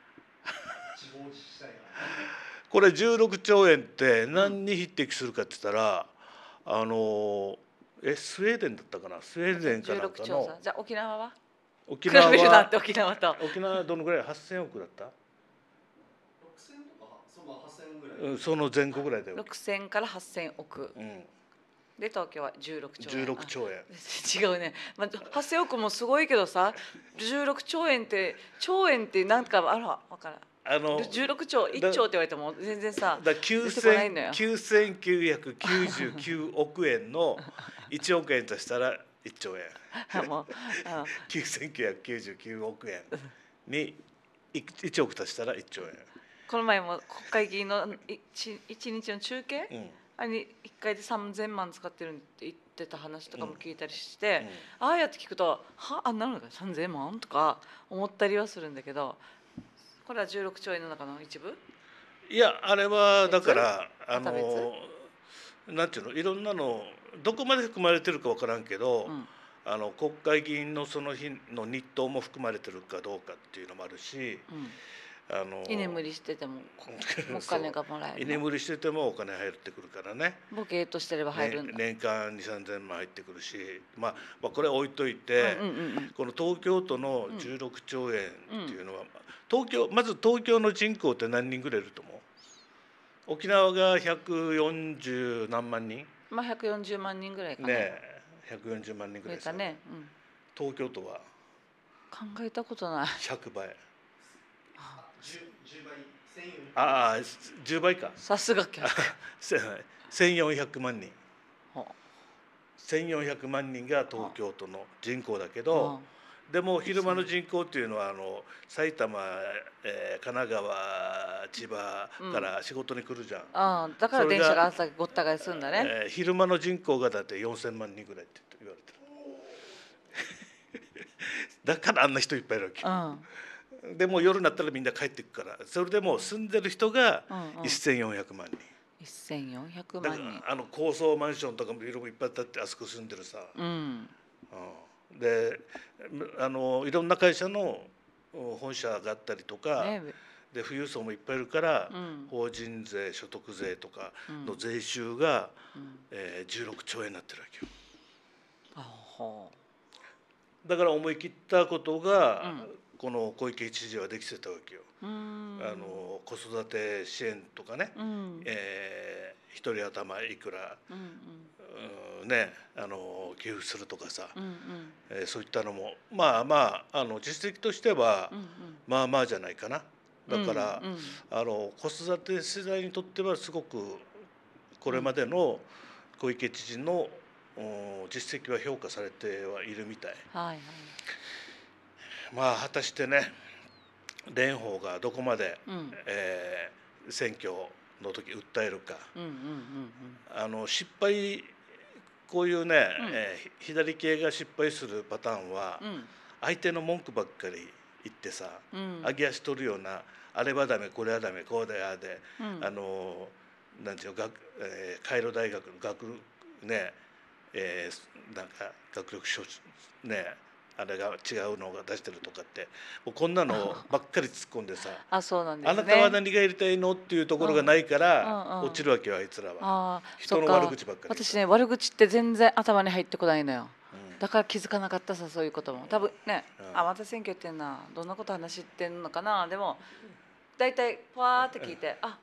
これじゅうろくちょうえんって何に匹敵するかって言ったら、あのえスウェーデンだったかな、スウェーデンか 16 なんか兆のさじゃあ沖縄は沖縄比べるなっはて沖縄と沖縄はどのぐらいはっせんおくだった？ ろくせんとかそのはっせんぐらい、 うん、その前後ぐらいだよ。 ろくせんからはっせんおくうん、 で東京はじゅうろくちょうえん。 じゅうろくちょうえん。 あ違うね、まあ、はっせんおくもすごいけどさじゅうろくちょうえんって兆円ってなんかあら分からん。 あのじゅうろくちょういっちょうって言われても全然さだ出てこないのよ。 きゅうせんきゅうひゃくきゅうじゅうきゅうおくえんのいちおくえんとしたらいっちょうえん。 もうあきゅうせんきゅうひゃくきゅうじゅうきゅうおくえんにいちおく足したらいっちょうこの前も国会議員のいち一日の中継、 えん。うんあれにいっかいでさんぜんまん使ってるって言ってた話とかも聞いたりして、ああやって聞くとはあんなのがさんぜんまんとか思ったりはするんだけど、これはじゅうろくちょうえんの中の一部。 いやあれはだからあまた別のなんていうのいろんなのどこまで含まれてるかわからんけど、 うんあの国会議員のその日の日当も含まれてるかどうかっていうのもあるし、 うん、 あの居眠りしててもお金がもらえるの。 居眠りしててもお金入ってくるからね。 ボケーっとしてれば入るんだ。 ね年間にさんぜんまん入ってくるし、まあ、まあこれは置いといて、 うんうんうんうんこの東京都のじゅうろくちょうえんっていうのは、東京まず東京の人口って何人ぐらいいると思う？沖縄がひゃくよんじゅうなんまんにんまあひゃくよんじゅうまんにんぐらいかね。 ねひゃくよんじゅうまんにんぐらいですよ増えたね。うん、 東京都は考えたことない。 ひゃくばい。 じゅうばいせんよんひゃくああじゅうばいか。 さすが客。 せんよんひゃくまんにんほせんよんひゃくまんにんが東京都の人口だけうど、でも昼間の人口っていうのはあの埼玉、えー、神奈川千葉から仕事に来るじゃん、 ああだから電車が朝ごった返すんだね。 えー昼間の人口がだってよんせんまんにんぐらいって言われてるだからあんな人いっぱいいるわけうよ、 んでも夜になったらみんな帰ってくから、それでもう住んでる人がうんうん。 せんよんひゃくまんにん、 せんよんひゃくだまん人。 からあの高層マンションとかもいろいろいっぱい建ってあそこ住んでるさ、 うん。 うんであのいろんな会社の本社があったりとか、 ね、 で富裕層もいっぱいいるから、 うん法人税所得税とかうんの税収が、 うん、 えー、じゅうろくちょうえんになってるわけよ。 あほだから思い切ったことが、 うんこの小池知事はできてたわけよ。 う。うん。 あの子育て支援とかね、 うん。 えー、一人頭いくら、 うんうんうんね、あの給付するとかさ、 うんうんえーそういったのもまあまああの実績としては、 うんうん。 まあまあじゃないかな。だから、 うんうんあの子育て世代にとってはすごくこれまでの小池知事のお実績は評価されてはいるみたい。 はいはい。 まあ果たしてね蓮舫がどこまで、 うんえー選挙の時訴えるか。 うんうんうんあの失敗こういうね、 うんえー左系が失敗するパターンは、 うんうん相手の文句ばっかり言ってさ、 うん揚げ足取るようなあれはダメこれはダメこうだよああで、 うんあのなんていうの学、えー、カイロ大学の学ね、えーなんか学力書ねあれが違うのが出してるとかってもうこんなのばっかり突っ込んでさあそうなんですね。 あなたは何がやりたいのっていうところがないから、 うんうん落ちるわけよあいつらは。 ああ人のそっか悪口ばっかり私ね悪口って全然頭に入ってこないのよ。 うんだから気づかなかったさそういうことも多分ね、 うんあまた選挙ってんなどんなこと話してんのかなでも大体パーって聞いて、あ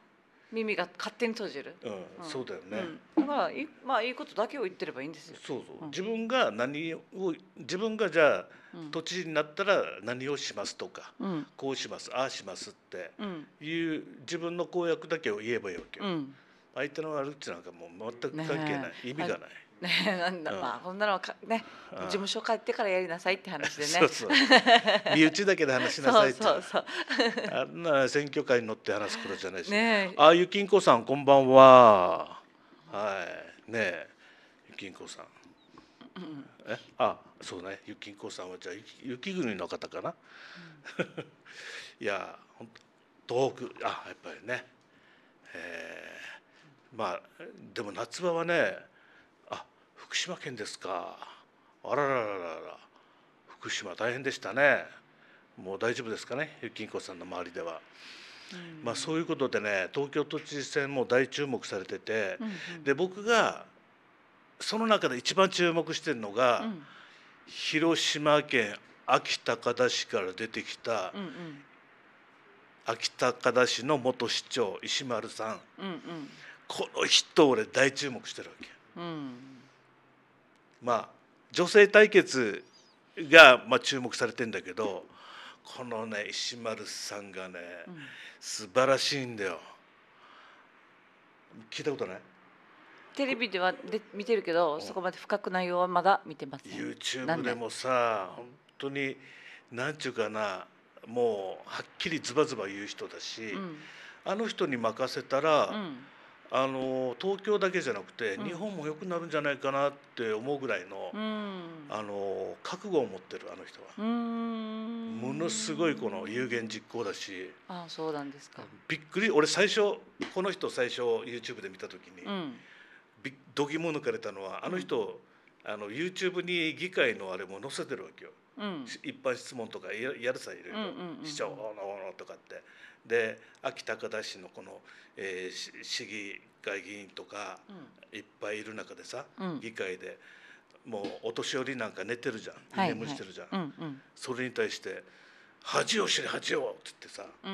耳が勝手に閉じる。 うん、そうだよね。 うん、だからいまあいいことだけを言ってればいいんですよ。 そうそう、 うん、 自分が何を自分がじゃあ、 うん、 都知事になったら何をしますとか、 うん、 こうしますああしますってうんいう自分の公約だけを言えばいいわけよ。 うん、 相手の悪口なんかもう全く関係ない、 ねえ意味がない。 ねえなんだ、 うんまあこんなのはかね、 うん事務所帰ってからやりなさいって話でね。 そうそう身内だけで話しなさいって。 そうそうそうあんな選挙会に乗って話すことじゃないし。 ねえ、 あ、ゆきんこさんこんばんは。はいねえ、ゆきんこさん。 うん、 え、あ、そうね、ゆきんこさんはじゃあ雪国の方かな。いや、ほんと遠く、あ、やっぱりね。えー、まあでも夏場はね、あ、福島県ですか。あららららら、福島大変でしたね。もう大丈夫ですかね、ゆきんこさんの周りでは。うん、まあそういうことでね、東京都知事選も大注目されてて、うんうん、で僕がその中で一番注目してるのが、うん、広島県安芸高田市から出てきた、うんうん、安芸高田市の元市長石丸さん、うんうん、この人俺大注目してるわけ、うん、まあ女性対決がまあ注目されてんだけど、このね石丸さんがね、うん、素晴らしいんだよ。聞いたことない？ テレビではで見てるけど、そこまで深く内容はまだ見てません。 YouTube でもさ、本当になんちゅうかな、もうはっきりズバズバ言う人だし、うん、あの人に任せたら、うん、あの東京だけじゃなくて、うん、日本も良くなるんじゃないかなって思うぐらいの、うん、あの覚悟を持ってるあの人は。うん、ものすごいこの有言実行だし。 ああ、そうなんですか。 びっくり、俺最初この人最初 YouTube で見た時に、うん、どぎも抜かれたのは、あの人、うん、あの YouTube に議会のあれも載せてるわけよ、うん、一般質問とか や, やるさ、いろいろ市長のとかって。で安芸高田市のこの、えー、市議会議員とか、うん、いっぱいいる中でさ、うん、議会でもうお年寄りなんか寝てるじゃん、はい、居眠りしてるじゃん、うんうん、それに対して恥を知れ恥をって言ってさ、うん、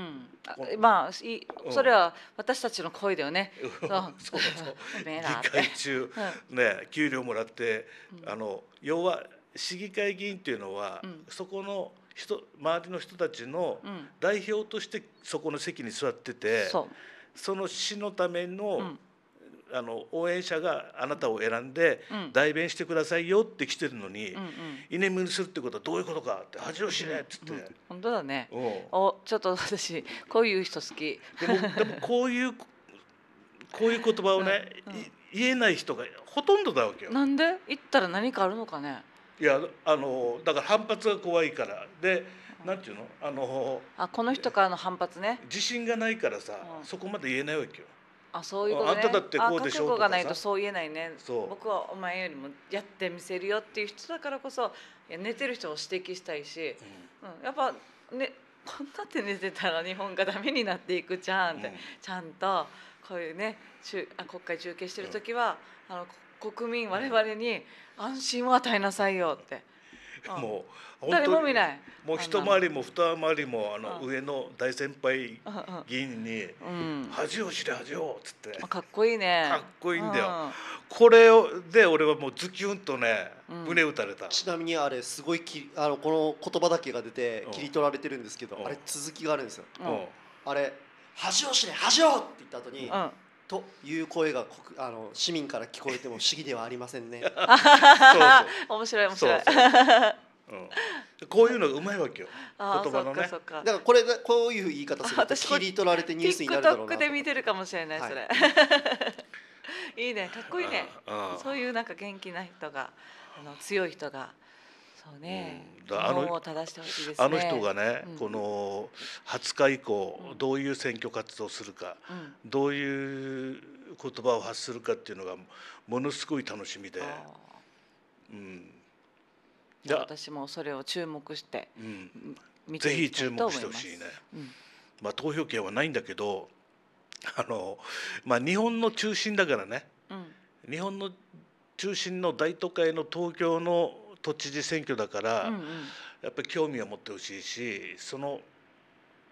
まあいい、それは私たちの声だよね。 そうそう議会中、ね、給料もらって、うん、あの要は市議会議員っていうのは、うん、そこの人周りの人たちの代表としてそこの席に座ってて、うん、そ, その市のための、うんあの応援者があなたを選んで代弁してくださいよって来てるのに、うんうん、居眠りするってことはどういうことかって恥を知れっつって、うんうん、 本当だね。おちょっと私こういう人好き。 でもでもこういうこういう言葉をね、うんうん、言えない人がほとんどだわけよ。 なんで言ったら何かあるのかね。 いやあのだから反発が怖いからで、なんていうの、あのあこの人からの反発ね。 自信がないからさ、うん、そこまで言えないわけよ。 あ、そういうことね。 あんただってこうでしょうとかさ。覚悟がないとそう言えないね。僕はお前よりもやってみせるよっていう人だからこそ、いや寝てる人を指摘したいし、うんうん、やっぱね、こんなって寝てたら日本がダメになっていくじゃんって、うん、ちゃんとこういうね中あ国会中継してる時は、うん、あの国民我々に安心を与えなさいよって。うん、もう誰も見ない。 もう一回りも二回りもあの上の大先輩議員に恥を知れ恥をっつって、 かっこいいね。 かっこいいんだよ。これで俺はもうズキュンとね胸打たれた。 ちなみにあれすごいきあのこの言葉だけが出て切り取られてるんですけど、あれ続きがあるんですよ。あれ恥を知れ恥をって言った後に。という声があの市民から聞こえても不思議ではありませんね。 面白い面白い。 うん、こういうのがうまいわけよ。言葉のね。 だからこれがこういう言い方すると切り取られてニュースになるだろうなと。 TikTok で見てるかもしれないそれ。はい、いいね、かっこいいね。そういうなんか元気な人があの強い人が。そうね、うん、あのを正してほしいですね。 あの人がね、うん、このはつか以降どういう選挙活動をするか、うん、どういう言葉を発するかっていうのがものすごい楽しみで、うん、 私もそれを注目して、うん、 見ていきたいと思います。ぜひ注目してほしいね。うん、まあ投票権はないんだけど、あのまあ日本の中心だからね、うん、日本の中心の大都会の東京の都知事選挙だから、うんうん、やっぱり興味を持ってほしいし、その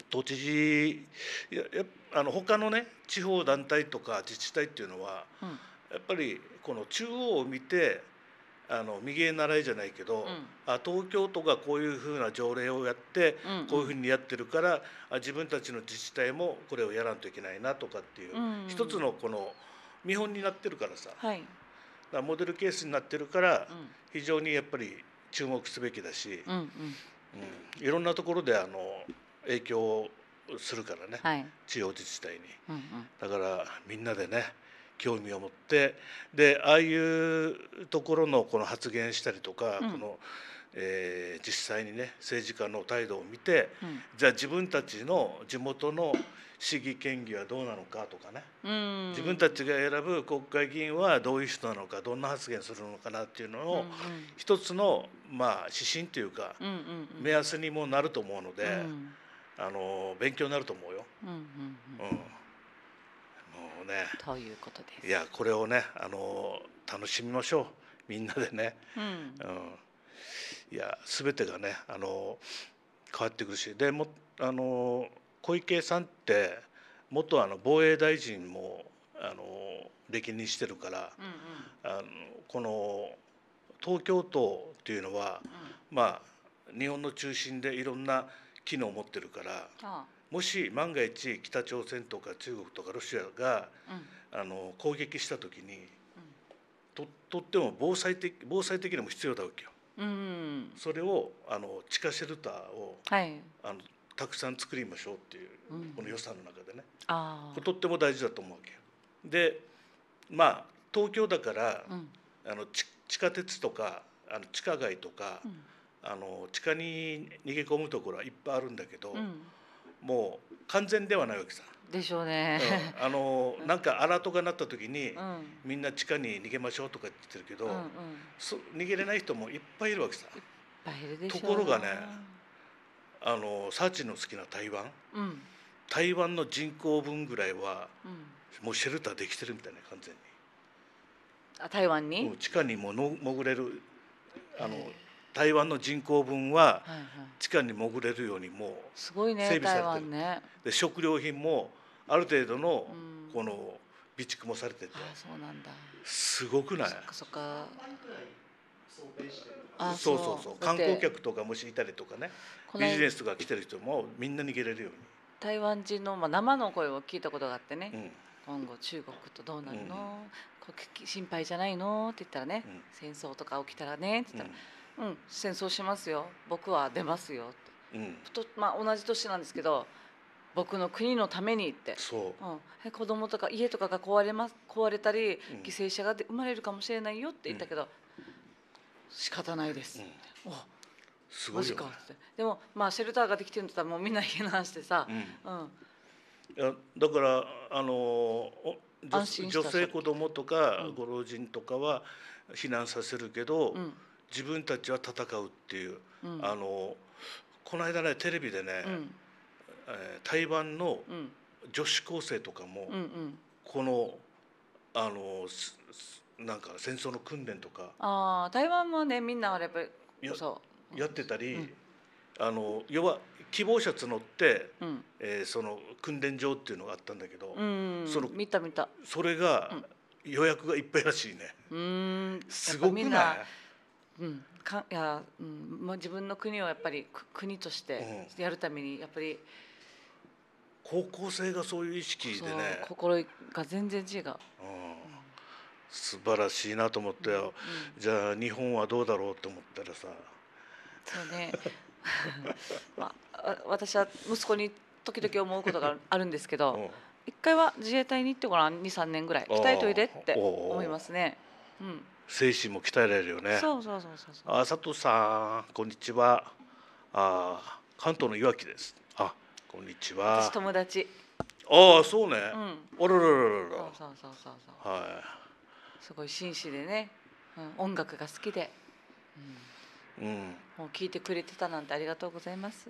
都知事ややあの他のね地方団体とか自治体っていうのは、 うんやっぱりこの中央を見てあの右へ習いじゃないけど、 うんあ東京都がこういうふうな条例をやって、 うんうんこういうふうにやってるからあ自分たちの自治体もこれをやらんといけないなとかっていう、 うんうん一つのこの見本になってるからさ、だかはいらモデルケースになってるからうん非常にやっぱり注目すべきだし、 うんうんうんいろんなところであの影響するからね、 はい地方自治体に。 うんうんだからみんなでね興味を持ってでああいうところのこの発言したりとか、 うんこの、えー実際にね政治家の態度を見て、 うんじゃあ自分たちの地元の市議権議はどうなのかとかね、 うん自分たちが選ぶ国会議員はどういう人なのかどんな発言するのかなっていうのを、 うんうん一つのまあ指針というか、 うんうんうん目安にもなると思うので、 うんあの勉強になると思うよ。 うんうんうんうんもうねということです。 いやこれをねあの楽しみましょうみんなでね、 うんうん、いや全てがねあの変わってくるしでもあの小池さんって元あの防衛大臣もあの歴任してるからうんうんあのこの東京都っていうのはまあ日本の中心でいろんな機能を持ってるからあもし万が一北朝鮮とか中国とかロシアがあうんあの攻撃した時にととっても防災的防災的にも必要だわけよ。 うんうんそれをあの地下シェルターをはいあのたくさん作りましょうっていう、 うんこの予算の中でねあこれとっても大事だと思うわけよ。でまあ東京だから、 あうんあの地地下鉄とかあの地下街とか、 うんあの地下に逃げ込むところはいっぱいあるんだけど、 うんもう完全ではないわけさ。 でしょうね。 うんあのなんかアラートが鳴った時に、 うんうんみんな地下に逃げましょうとか言ってるけど、 うんいっそ逃げれない人もいっぱいいるわけさ。 ぱいいるでしょう。 ところがねあのサーチの好きな台湾うん台湾の人口分ぐらいはうんもうシェルターできてるみたいな完全あ台湾ににもう地下にもの潜れるあのへえ台湾の人口分ははいはい地下に潜れるようにもすごいね整備されてる台湾ね。 うで食料品もある程度のうんこの備蓄もされててあそうなんだ。 すごくないそっかそっか。 想定してるあそうそうそう観だって光客とかもしいたりとかねこのビジネスが来てる人もみんな逃げれるよ台湾人のまあ生の声を聞いたことがあってね。 うに、うん今後中国とどうなるの、 うんこう心配じゃないのって言ったらね、 うん戦争とか起きたらねって言ったら、うん、戦争しますよ僕は出ますよってうんうん、 と、まあ、同じ年なんですけど僕の国のためにって、 そううん、え子供とか家とかが壊れます壊れたり、 うん犠牲者がで生まれるかもしれないよって言ったけど、仕方ないです、 うんおマジすごいよねかってでもまあシェルターができてるんだったらもうみんな避難してさ、 うんうんいやだからあのお女安心した女性子供とかうんご老人とかは避難させるけど、 うん自分たちは戦うっていう、 うんあのこの間ねテレビでね、 うんえー台湾のうん女子高生とかも、 うんうんこのあのすすなんか戦争の訓練とかああ台湾もねみんなあれやっぱりやそうやってたり、 うんあの要は希望者募って、 うんえーその訓練場っていうのがあったんだけど、 うんその見た見たそれが予約がいっぱいらしいね。 うーんすごくないやっぱみんなうんかいや、うんまあ、自分の国をやっぱりく国としてやるためにやっぱり、 高校生がそういう意識そうでね、 心が全然違う、 うん、素晴らしいなと思ったよ、 うんじゃあ日本はどうだろうと思ったらさ、 そうねまああ私は息子に時々思うことがあるんですけど、 うん一回は自衛隊に行ってごらんにさんねんぐらい鍛えといでっておー思いますね。うん、 精神も鍛えられるよね。 そうそうそうそうそう。 あ、佐藤さんこんにちは。あ、関東の岩木です。あ、こんにちは私。友達。 ああ、そうね。 うん。 あらららららそうそうそうそうそう。 はすごい紳士でね、うん、音楽が好きで、うん、 い。うん。 もう聞いてくれてたなんてありがとうございます。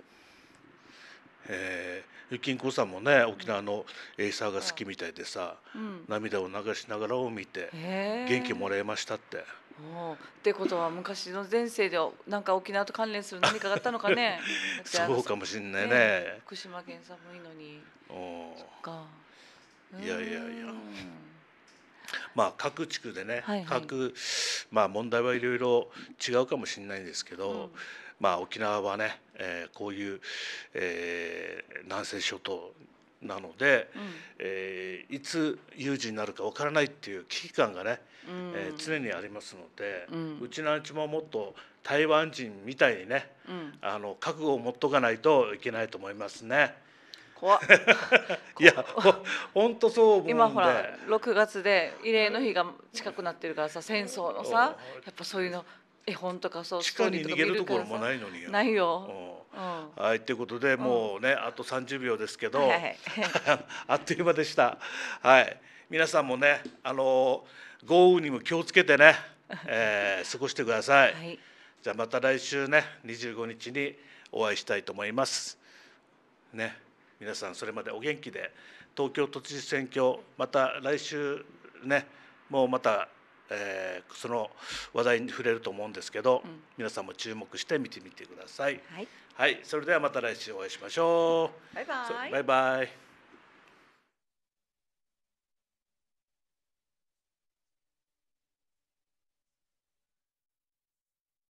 えー、ゆきんこさんもね、沖縄のエイサーが好きみたいでさ、 うん。 涙を流しながらを見てへえ。 元気もらえましたって。 おーってことは昔の前世でなんか沖縄と関連する何かがあったのかね。だってあのそうかもしんないねね。 福島県寒いのにおか。 いやいやいやうーんまあ各地区でね、 はいはい各まあ問題はいろいろ違うかもしれないんですけど、 うんまあ沖縄はね、えーこういう、えー南西諸島なので、 うんえーいつ有事になるかわからないっていう危機感がね、 うんえー常にありますので、 うんうちのうちももっと台湾人みたいにね、 うんあの覚悟を持っとかないといけないと思いますね。 怖っいやほ本当そう思うんで。 今ほらろくがつで慰霊の日が近くなってるからさ、戦争のさやっぱそういうの絵本とかそう地下に逃げるところもいないのによ。 ないよ。 うんうんはい、ということでもうね、あとさんじゅうびょうですけど、 はいはいはいあっという間でした。はい、皆さんもね、あの豪雨にも気をつけてね、えー過ごしてください。 はいじゃあまた来週ね、にじゅうごにちにお会いしたいと思います。ね、皆さんそれまでお元気で、東京都知事選挙また来週ね、もうまた、えーその話題に触れると思うんですけど、 うん皆さんも注目して見てみてください。 はいはい、それではまた来週お会いしましょう。 バイバイそバイバイ。